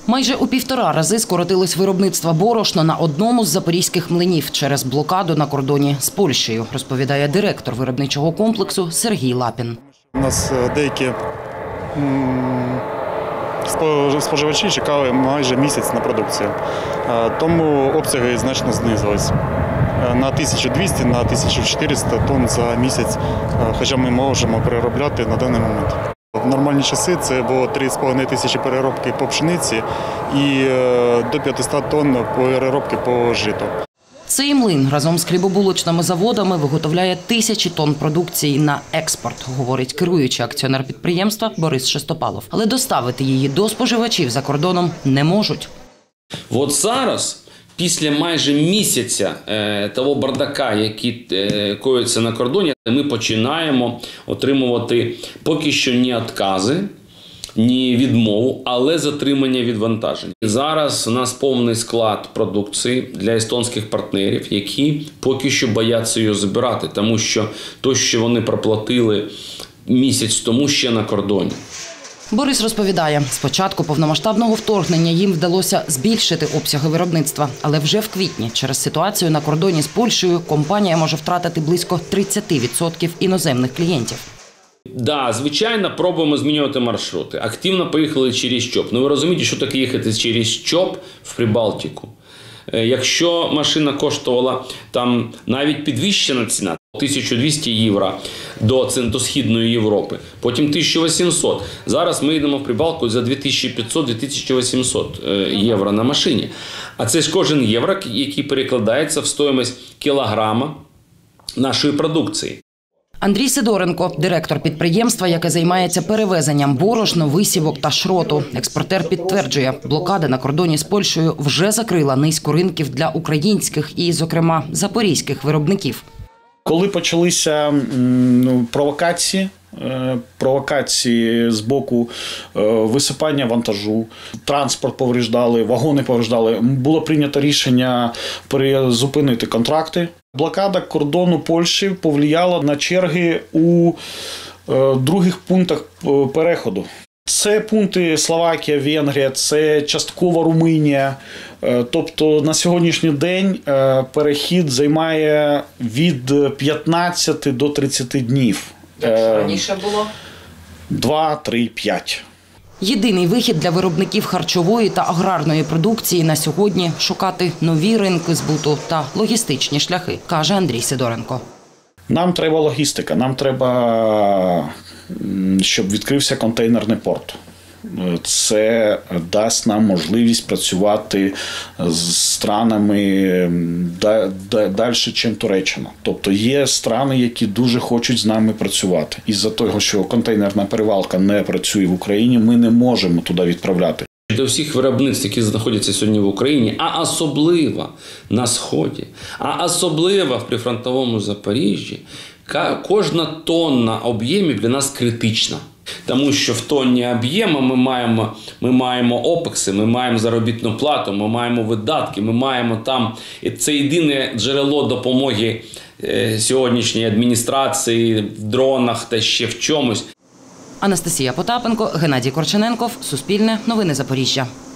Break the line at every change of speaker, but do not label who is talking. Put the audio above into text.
Майже у 1,5 рази скоротилось виробництво борошна на одному з запорізьких млинів через блокаду на кордоні з Польщею, розповідає директор виробничого комплексу Сергій Лапін.
У нас деякі споживачі чекали майже місяць на продукцію, тому обсяги значно знизились на 1200, на 1400 тонн за місяць, хоча ми можемо переробляти на даний момент. В нормальні часи це було 3,5 тисячі переробки по пшениці і до 500 тонн переробки по житу.
Цей млин разом з хлібобулочними заводами виготовляє тисячі тонн продукції на експорт, говорить керуючий акціонер підприємства Борис Шестопалов. Але доставити її до споживачів за кордоном не можуть.
От зараз, після майже місяця того бардака, який коїться на кордоні, ми починаємо отримувати поки що ні відкази, ні відмову, але затримання відвантажень. Зараз у нас повний склад продукції для естонських партнерів, які поки що бояться її забирати, тому що те, що вони проплатили місяць тому, ще на кордоні.
Борис розповідає, з початку повномасштабного вторгнення їм вдалося збільшити обсяги виробництва. Але вже в квітні через ситуацію на кордоні з Польщею компанія може втратити близько 30% іноземних клієнтів.
Да, звичайно, пробуємо змінювати маршрути. Активно поїхали через ЧОП. Ну ви розумієте, що таке їхати через ЧОП в Прибалтику? Якщо машина коштувала там навіть підвищена ціна, 1200 євро до Східної Європи, потім 1800. Зараз ми йдемо в Прибалтику за 2500-2800 євро на машині. А це ж кожен євро, який перекладається в стоїмость кілограма нашої продукції.
Андрій Сидоренко – директор підприємства, яке займається перевезенням борошна, висівок та шроту. Експортер підтверджує, блокада на кордоні з Польщею вже закрила низку ринків для українських і, зокрема, запорізьких виробників.
Коли почалися провокації з боку висипання вантажу, транспорт повреждали, вагони повреждали, було прийнято рішення призупинити контракти. Блокада кордону Польщі повлияла на черги у других пунктах переходу. Це пункти Словакія, Венгрія, це частково Румунія. Тобто на сьогоднішній день перехід займає від 15 до 30 днів.
Раніше було?
2, 3, 5.
Єдиний вихід для виробників харчової та аграрної продукції на сьогодні – шукати нові ринки збуту та логістичні шляхи, каже Андрій Сидоренко.
Нам треба логістика, нам треба, щоб відкрився контейнерний порт. Це дасть нам можливість працювати з странами далі, ніж Туреччина. Тобто є страни, які дуже хочуть з нами працювати. Із-за того, що контейнерна перевалка не працює в Україні, ми не можемо туди відправляти.
До всіх виробництв, які знаходяться сьогодні в Україні, а особливо на Сході, а особливо в прифронтовому Запоріжжі, кожна тонна об'ємів для нас критична. Тому що в тонні об'єму ми маємо опекси, ми маємо заробітну плату, ми маємо видатки, ми маємо там… Це єдине джерело допомоги сьогоднішньої адміністрації в дронах та ще в чомусь.
Анастасія Потапенко, Геннадій Корчененков, Суспільне, Новини Запоріжжя.